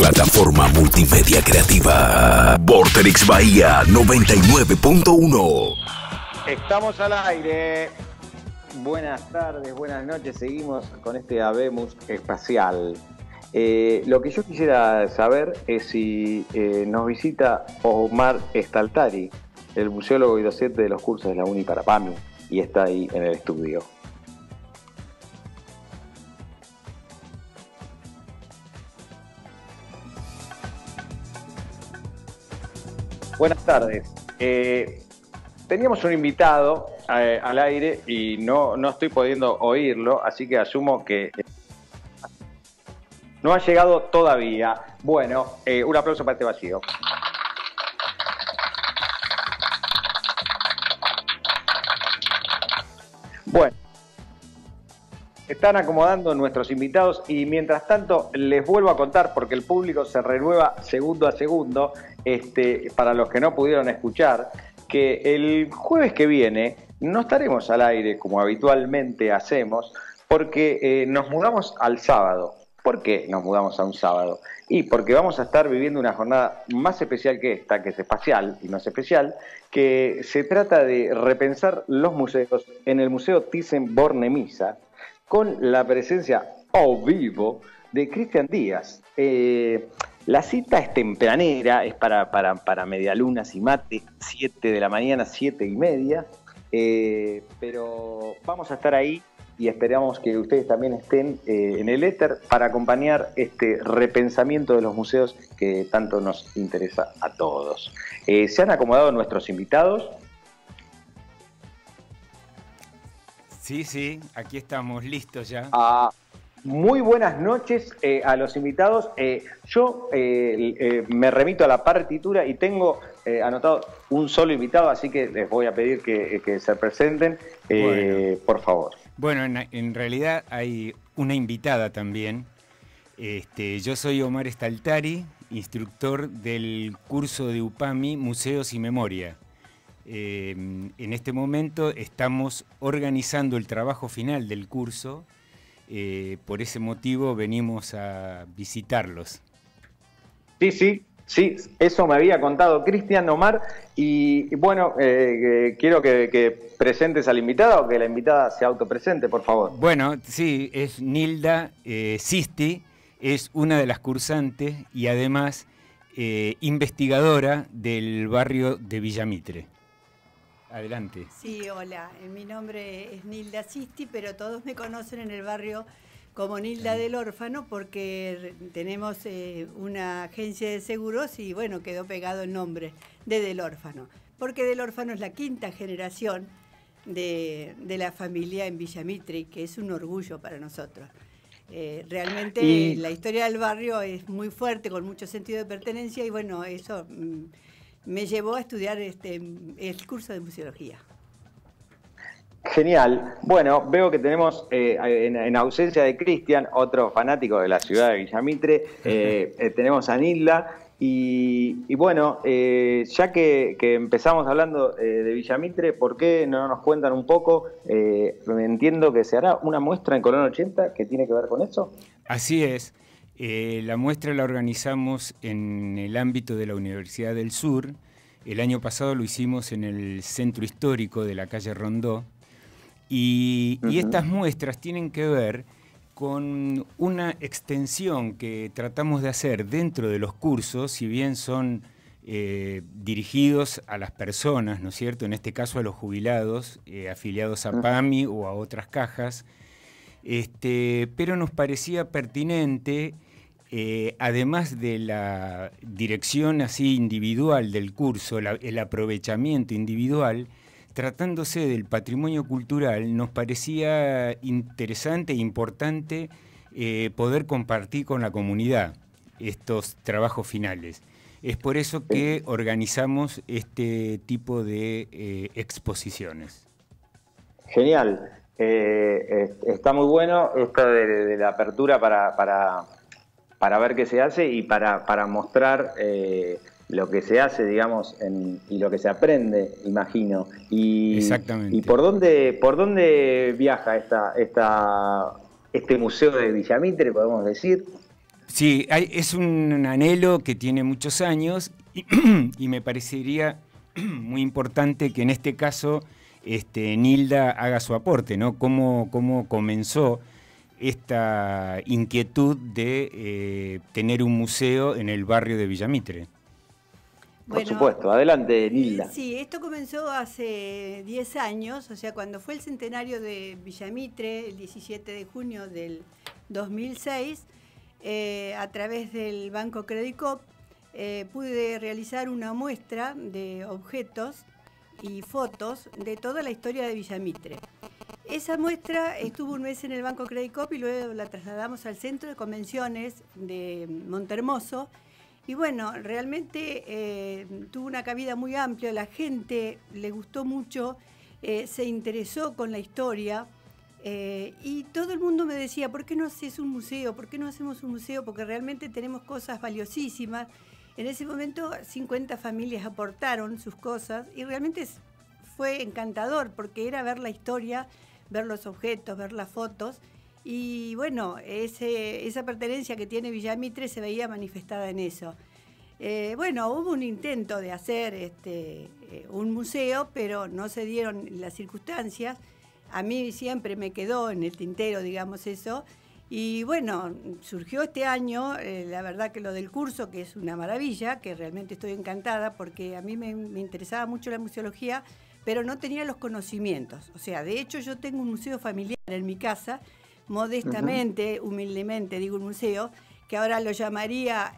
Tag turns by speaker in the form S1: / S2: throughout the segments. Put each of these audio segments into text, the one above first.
S1: Plataforma multimedia creativa. Vorterix Bahía 99.1.
S2: Estamos al aire. Buenas tardes, buenas noches. Seguimos con este Habemos espacial. Lo que yo quisiera saber es si nos visita Omar Staltari, el museólogo y docente de los cursos de la Uni Parapami, y está ahí en el estudio. Buenas tardes. Teníamos un invitado al aire y no estoy pudiendo oírlo, así que asumo que no ha llegado todavía. Bueno, un aplauso para este vacío. Bueno, están acomodando nuestros invitados y mientras tanto les vuelvo a contar, porque el público se renueva segundo a segundo, para los que no pudieron escuchar, que el jueves que viene no estaremos al aire como habitualmente hacemos, porque nos mudamos al sábado. ¿Por qué nos mudamos a un sábado? Y porque vamos a estar viviendo una jornada más especial que esta, que es espacial y no es especial, que se trata de repensar los museos en el Museo Thyssen-Bornemisza, con la presencia a vivo de Cristian Díaz. La cita es tempranera, es para medialunas y mate, 7 de la mañana, 7:30, pero vamos a estar ahí y esperamos que ustedes también estén en el éter para acompañar este repensamiento de los museos que tanto nos interesa a todos. ¿Se han acomodado nuestros invitados?
S3: Sí, aquí estamos listos ya.
S2: Muy buenas noches a los invitados. Yo me remito a la partitura y tengo anotado un solo invitado, así que les voy a pedir que se presenten, bueno, por favor.
S3: Bueno, en realidad hay una invitada también. Yo soy Omar Staltari, instructor del curso de UPAMI Museos y Memoria. En este momento estamos organizando el trabajo final del curso, por ese motivo venimos a visitarlos.
S2: Sí, eso me había contado Cristian, Omar, y bueno, quiero que presentes a la invitada o que la invitada se autopresente, por favor.
S3: Bueno, sí, es Nilda Sisti, es una de las cursantes y además investigadora del barrio de Villa Mitre. Adelante.
S4: Sí, hola, mi nombre es Nilda Sisti, pero todos me conocen en el barrio como Nilda del Órfano porque tenemos una agencia de seguros y bueno, quedó pegado el nombre de Del Órfano, porque Del Órfano es la quinta generación de la familia en Villa Mitre, que es un orgullo para nosotros. Realmente la historia del barrio es muy fuerte, con mucho sentido de pertenencia y bueno, eso me llevó a estudiar el curso de museología.
S2: Genial. Bueno, veo que tenemos en ausencia de Cristian, otro fanático de la ciudad de Villa Mitre, tenemos a Nilda y bueno, ya que empezamos hablando de Villa Mitre, ¿por qué no nos cuentan un poco? Entiendo que se hará una muestra en Colón 80 que tiene que ver con eso.
S3: Así es. La muestra la organizamos en el ámbito de la Universidad del Sur. El año pasado lo hicimos en el centro histórico de la calle Rondó. Y estas muestras tienen que ver con una extensión que tratamos de hacer dentro de los cursos, si bien son dirigidos a las personas, ¿no es cierto? En este caso a los jubilados, afiliados a PAMI o a otras cajas. Pero nos parecía pertinente, además de la dirección así individual del curso, el aprovechamiento individual, tratándose del patrimonio cultural, nos parecía interesante e importante poder compartir con la comunidad estos trabajos finales. Es por eso que organizamos este tipo de exposiciones.
S2: Genial. Está muy bueno esto de la apertura para ver qué se hace y para mostrar lo que se hace, digamos, y lo que se aprende, imagino.
S3: Exactamente.
S2: ¿Y por dónde viaja este museo de Villa Mitre, podemos decir?
S3: Sí, es un anhelo que tiene muchos años y me parecería muy importante que en este caso Nilda haga su aporte, ¿no? ¿Cómo comenzó esta inquietud de tener un museo en el barrio de Villa Mitre?
S2: Por supuesto, adelante, Nilda.
S4: Sí, esto comenzó hace 10 años, o sea, cuando fue el centenario de Villa Mitre, el 17 de junio del 2006, a través del Banco Credit Coop, pude realizar una muestra de objetos y fotos de toda la historia de Villa Mitre. Esa muestra estuvo un mes en el Banco Credit Coop y luego la trasladamos al Centro de Convenciones de Montehermoso. Y bueno, realmente tuvo una cabida muy amplia, la gente le gustó mucho, se interesó con la historia y todo el mundo me decía, ¿por qué no haces un museo? ¿Por qué no hacemos un museo? Porque realmente tenemos cosas valiosísimas. En ese momento 50 familias aportaron sus cosas y realmente fue encantador porque era ver la historia, ver los objetos, ver las fotos. Y bueno, esa pertenencia que tiene Villa Mitre se veía manifestada en eso. Bueno, hubo un intento de hacer un museo, pero no se dieron las circunstancias. A mí siempre me quedó en el tintero, digamos eso. Y bueno, surgió este año, la verdad que lo del curso, que es una maravilla, que realmente estoy encantada, porque a mí me interesaba mucho la museología, pero no tenía los conocimientos. O sea, de hecho yo tengo un museo familiar en mi casa, modestamente, humildemente digo un museo, que ahora lo llamaría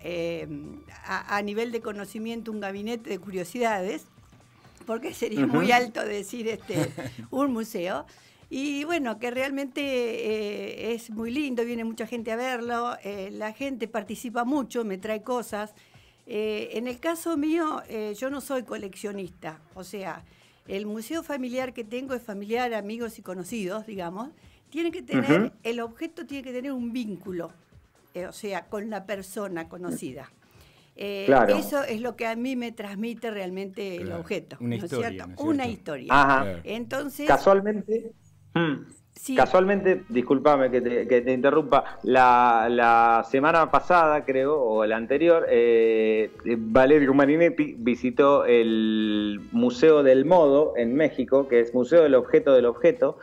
S4: a nivel de conocimiento un gabinete de curiosidades, porque sería muy alto decir un museo. Y bueno, que realmente es muy lindo, viene mucha gente a verlo, la gente participa mucho, me trae cosas. En el caso mío, yo no soy coleccionista, o sea, el museo familiar que tengo es familiar, amigos y conocidos, digamos. Tiene que tener, el objeto tiene que tener un vínculo, o sea, con la persona conocida.
S2: Claro.
S4: Eso es lo que a mí me transmite realmente el objeto.
S3: Una historia,
S4: ¿no es cierto?
S3: ¿no es
S4: Una
S3: cierto?
S4: historia.
S2: Ajá.
S3: Claro.
S4: Entonces,
S2: Casualmente,
S4: sí.
S2: Casualmente, discúlpame que te interrumpa, la semana pasada, creo, o la anterior, Valerio Marinetti visitó el Museo del Modo en México, que es Museo del Objeto,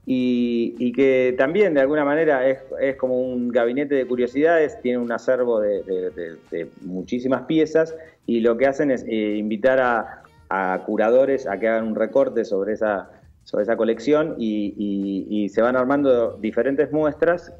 S2: y que también de alguna manera es como un gabinete de curiosidades, tiene un acervo de muchísimas piezas, y lo que hacen es invitar a curadores a que hagan un recorte sobre esa colección y se van armando diferentes muestras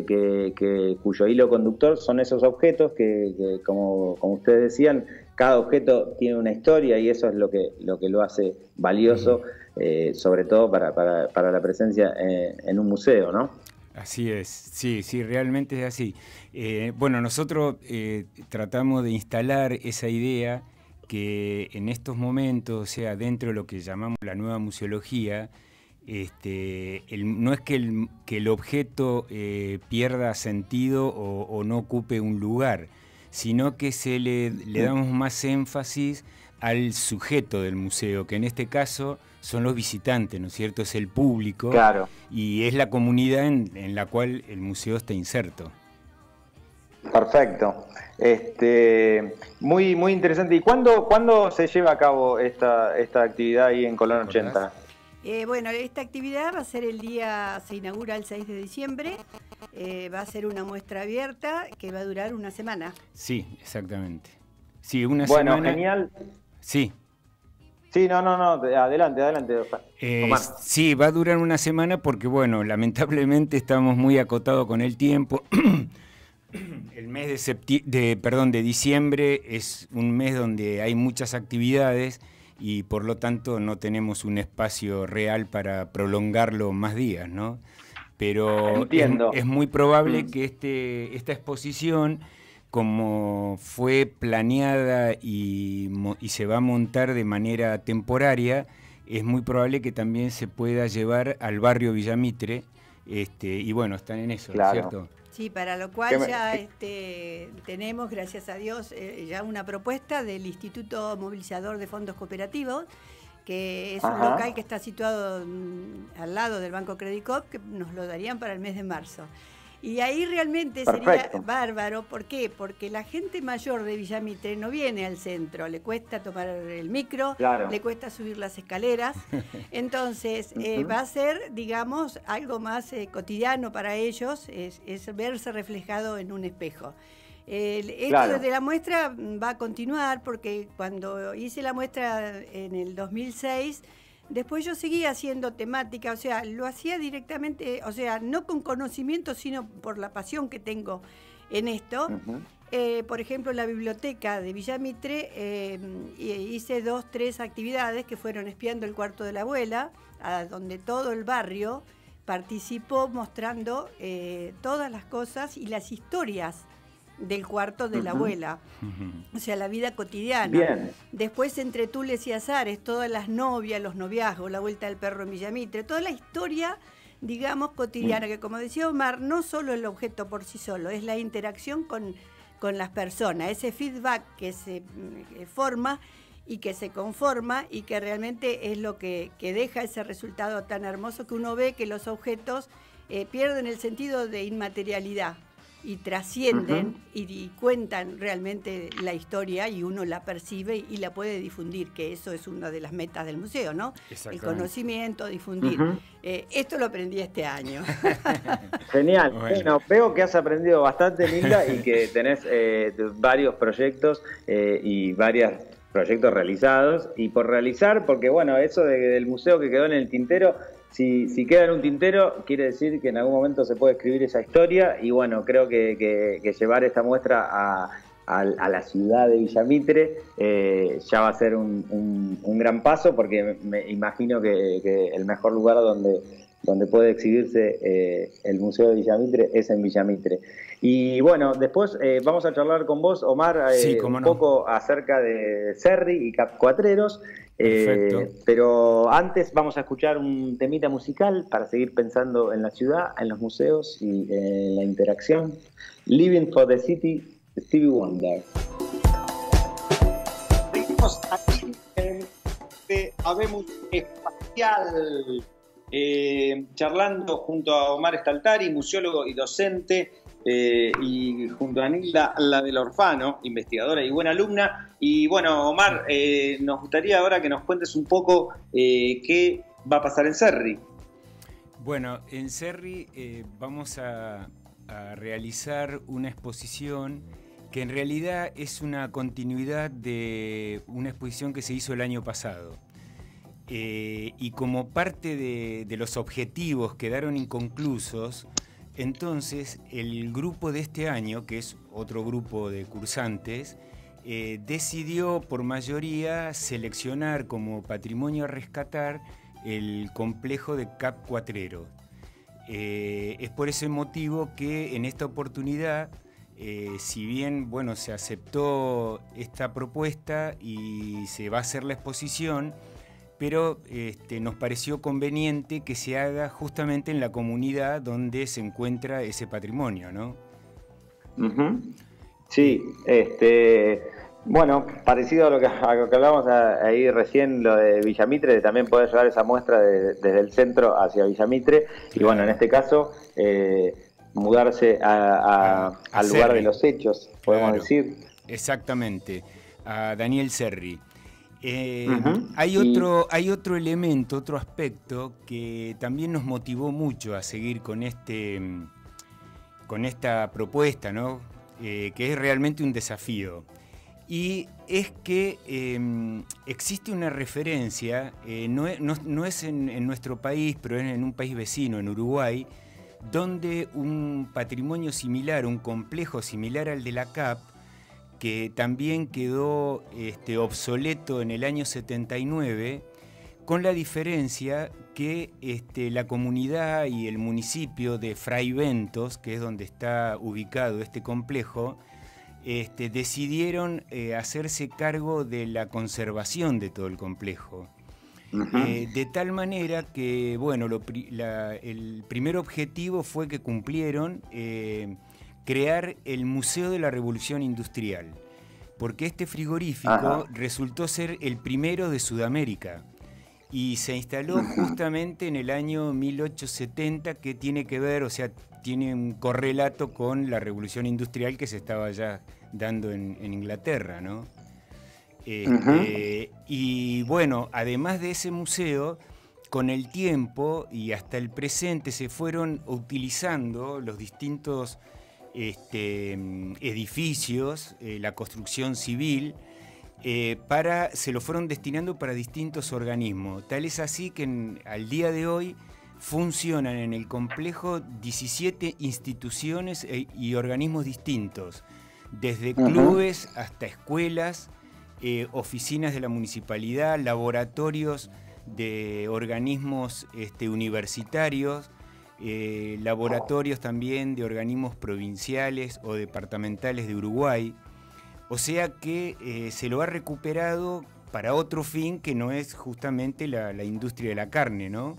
S2: cuyo hilo conductor son esos objetos que como ustedes decían, cada objeto tiene una historia y eso es lo que lo hace valioso, sobre todo para la presencia en un museo, ¿no?
S3: Así es, sí, realmente es así. Bueno, nosotros tratamos de instalar esa idea que en estos momentos, o sea, dentro de lo que llamamos la nueva museología, no es que el objeto pierda sentido o no ocupe un lugar, sino que le damos más énfasis al sujeto del museo, que en este caso son los visitantes, ¿no es cierto? Es el público.
S2: Claro.
S3: Y es la comunidad en la cual el museo está inserto.
S2: Perfecto. Muy interesante. ¿Y cuándo se lleva a cabo esta actividad ahí en Colón 80?
S4: Bueno, esta actividad va a ser se inaugura el 6 de diciembre, va a ser una muestra abierta que va a durar una semana.
S3: Sí, exactamente. Sí, una semana.
S2: Bueno, genial.
S3: Sí.
S2: Sí, no, adelante,
S3: sí, va a durar una semana porque, bueno, lamentablemente estamos muy acotados con el tiempo. El mes de diciembre es un mes donde hay muchas actividades y por lo tanto no tenemos un espacio real para prolongarlo más días, ¿no? Pero es muy probable que esta exposición, como fue planeada y se va a montar de manera temporaria, es muy probable que también se pueda llevar al barrio Villa Mitre, y bueno, están en eso,
S2: claro.
S3: ¿cierto?
S4: Sí, para lo cual ya tenemos, gracias a Dios, ya una propuesta del Instituto Movilizador de Fondos Cooperativos, que es un local que está situado al lado del Banco Credit Coop, que nos lo darían para el mes de marzo. Y ahí realmente sería bárbaro. ¿Por qué? Porque la gente mayor de Villa Mitre no viene al centro, le cuesta tomar el micro, le cuesta subir las escaleras. Entonces, va a ser, digamos, algo más cotidiano para ellos, es verse reflejado en un espejo. Esto de la muestra va a continuar porque cuando hice la muestra en el 2006, después yo seguía haciendo temática, o sea, lo hacía directamente, o sea, no con conocimiento, sino por la pasión que tengo en esto. Por ejemplo, en la biblioteca de Villa Mitre hice 2, 3 actividades que fueron espiando el cuarto de la abuela, a donde todo el barrio participó mostrando todas las cosas y las historias del cuarto de la abuela, o sea, la vida cotidiana.
S2: Bien.
S4: Después, entre tules y azares, todas las novias, los noviazgos, la vuelta del perro en Villa Mitre, toda la historia, digamos, cotidiana, que como decía Omar, no solo el objeto por sí solo, es la interacción con las personas, ese feedback que se forma y que se conforma y que realmente es lo que deja ese resultado tan hermoso que uno ve que los objetos pierden el sentido de inmaterialidad y trascienden y cuentan realmente la historia y uno la percibe y la puede difundir, que eso es una de las metas del museo, ¿no? El conocimiento, difundir. Esto lo aprendí este año.
S2: Genial. Bueno, veo que has aprendido bastante, Nilda, y que tenés varios proyectos y varios proyectos realizados y por realizar, porque bueno, eso del museo que quedó en el tintero, si queda en un tintero, quiere decir que en algún momento se puede escribir esa historia y bueno, creo que llevar esta muestra a la ciudad de Villa Mitre ya va a ser un gran paso, porque me imagino que el mejor lugar donde puede exhibirse el Museo de Villa Mitre es en Villa Mitre. Y bueno, después vamos a charlar con vos, Omar, un poco acerca de Serri y Cap Cuatreros. Pero antes vamos a escuchar un temita musical para seguir pensando en la ciudad, en los museos y en la interacción. Living for the City, Stevie Wonder. Seguimos aquí en Habemos Espacial, charlando junto a Omar Staltari, museólogo y docente, y junto a Nilda, la del Orfano, investigadora y buena alumna. Y bueno, Omar, nos gustaría ahora que nos cuentes un poco qué va a pasar en Serri.
S3: Bueno, en Serri vamos a realizar una exposición que en realidad es una continuidad de una exposición que se hizo el año pasado. Y como parte de los objetivos quedaron inconclusos, entonces el grupo de este año, que es otro grupo de cursantes, decidió por mayoría seleccionar como patrimonio a rescatar el complejo de Cap Cuatrero. Es por ese motivo que en esta oportunidad, si bien bueno, se aceptó esta propuesta y se va a hacer la exposición, pero nos pareció conveniente que se haga justamente en la comunidad donde se encuentra ese patrimonio, ¿no?
S2: Sí, bueno, parecido a lo que hablábamos ahí recién, lo de Villa Mitre, de también poder llevar esa muestra desde el centro hacia Villa Mitre, y bueno, en este caso, mudarse al lugar de los hechos, podemos decir.
S3: Exactamente, a Daniel Serri. Hay otro elemento, otro aspecto que también nos motivó mucho a seguir con esta propuesta, ¿no? Que es realmente un desafío. Y es que existe una referencia, no es en nuestro país, pero es en un país vecino, en Uruguay, donde un patrimonio similar, un complejo similar al de la CAP, que también quedó obsoleto en el año 79, con la diferencia que la comunidad y el municipio de Fraiventos, que es donde está ubicado este complejo, decidieron hacerse cargo de la conservación de todo el complejo. De tal manera que, bueno, el primer objetivo fue que cumplieron crear el Museo de la Revolución Industrial, porque este frigorífico resultó ser el primero de Sudamérica y se instaló justamente en el año 1870, que tiene que ver, o sea, tiene un correlato con la revolución industrial que se estaba ya dando en Inglaterra, ¿no? Y bueno, además de ese museo, con el tiempo y hasta el presente se fueron utilizando los distintos edificios, la construcción civil, se lo fueron destinando para distintos organismos. Tal es así que al día de hoy funcionan en el complejo 17 instituciones y organismos distintos, desde clubes hasta escuelas, oficinas de la municipalidad, laboratorios de organismos universitarios, laboratorios también de organismos provinciales o departamentales de Uruguay. O sea que se lo ha recuperado para otro fin que no es justamente la industria de la carne, ¿no?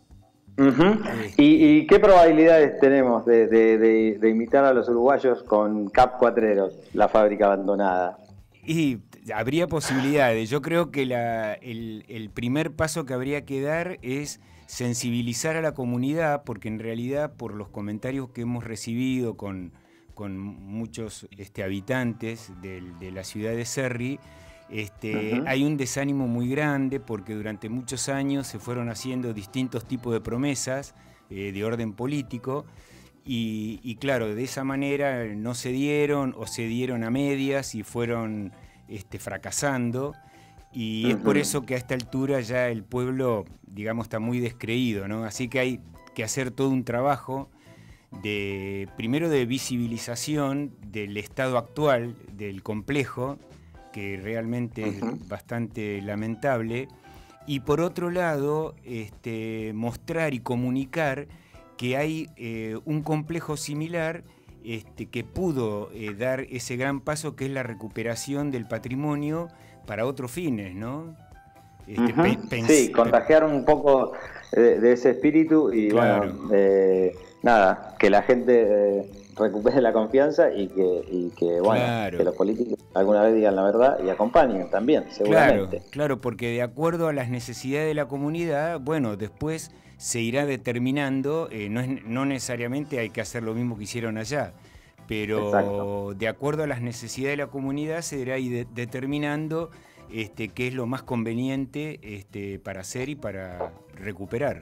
S3: ¿Y
S2: qué probabilidades tenemos de imitar a los uruguayos con Cap Cuatreros, la fábrica abandonada?
S3: Y habría posibilidades. Yo creo que el primer paso que habría que dar es sensibilizar a la comunidad, porque en realidad por los comentarios que hemos recibido con muchos habitantes de la ciudad de Cerri, hay un desánimo muy grande porque durante muchos años se fueron haciendo distintos tipos de promesas de orden político y claro, de esa manera no se dieron o se dieron a medias y fueron fracasando, y es por eso que a esta altura ya el pueblo, digamos, está muy descreído, ¿no? Así que hay que hacer todo un trabajo primero de visibilización del estado actual del complejo, que realmente es bastante lamentable, y por otro lado mostrar y comunicar que hay un complejo similar que pudo dar ese gran paso, que es la recuperación del patrimonio para otros fines, ¿no?
S2: Sí, contagiar un poco de ese espíritu y claro. Bueno, nada, que la gente recupere la confianza y que bueno, claro, que los políticos alguna vez digan la verdad y acompañen también, seguramente.
S3: Claro, porque de acuerdo a las necesidades de la comunidad, bueno, después se irá determinando, no necesariamente hay que hacer lo mismo que hicieron allá, pero exacto, de acuerdo a las necesidades de la comunidad se irá determinando qué es lo más conveniente para hacer y para recuperar.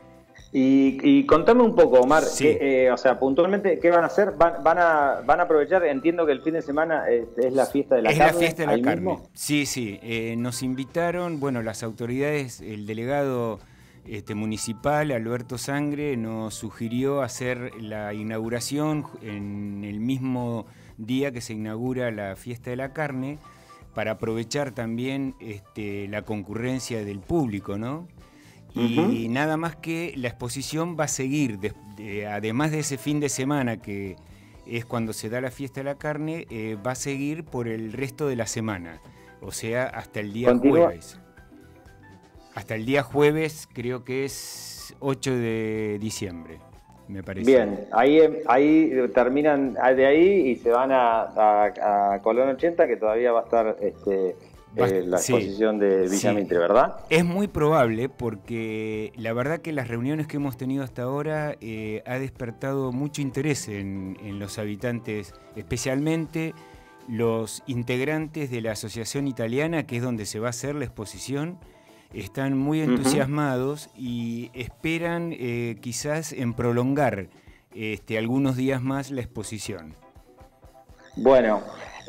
S2: Y contame un poco, Omar,
S3: sí.
S2: O sea, puntualmente, ¿qué van a hacer? ¿Van a aprovechar? Entiendo que el fin de semana es la fiesta de la carne.
S3: Es la fiesta de la carne,
S2: mismo.
S3: Sí. Nos invitaron, bueno, las autoridades, el delegado municipal, Alberto Sangre, nos sugirió hacer la inauguración en el mismo día que se inaugura la fiesta de la carne, para aprovechar también la concurrencia del público, ¿no? Y nada más que la exposición va a seguir, además de ese fin de semana que es cuando se da la fiesta de la carne, va a seguir por el resto de la semana, o sea, hasta el día jueves. Hasta el día jueves, creo que es 8 de diciembre, me parece.
S2: Bien, ahí terminan de ahí y se van a Colón 80, que todavía va a estar la exposición de Villa Mitre, ¿verdad?
S3: Es muy probable, porque la verdad que las reuniones que hemos tenido hasta ahora ha despertado mucho interés en los habitantes, especialmente los integrantes de la Asociación Italiana, que es donde se va a hacer la exposición. Están muy entusiasmados y esperan quizás en prolongar algunos días más la exposición.
S2: Bueno,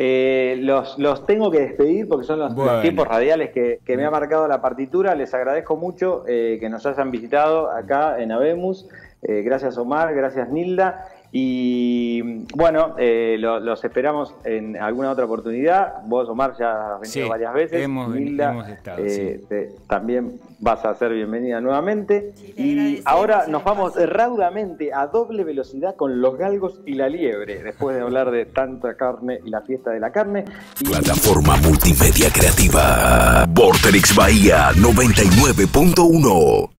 S2: los tengo que despedir porque son los tiempos radiales que me ha marcado la partitura. Les agradezco mucho que nos hayan visitado acá en Habemos. Gracias, Omar, gracias, Nilda. Y bueno, los esperamos en alguna otra oportunidad. Vos, Omar, ya has venido varias veces.
S3: Nilda, hemos estado,
S2: también vas a ser bienvenida nuevamente. Y ahora nos vamos raudamente a doble velocidad con los galgos y la liebre, después de hablar de tanta carne y la fiesta de la carne.
S1: Plataforma multimedia creativa. Vorterix Bahía 99.1.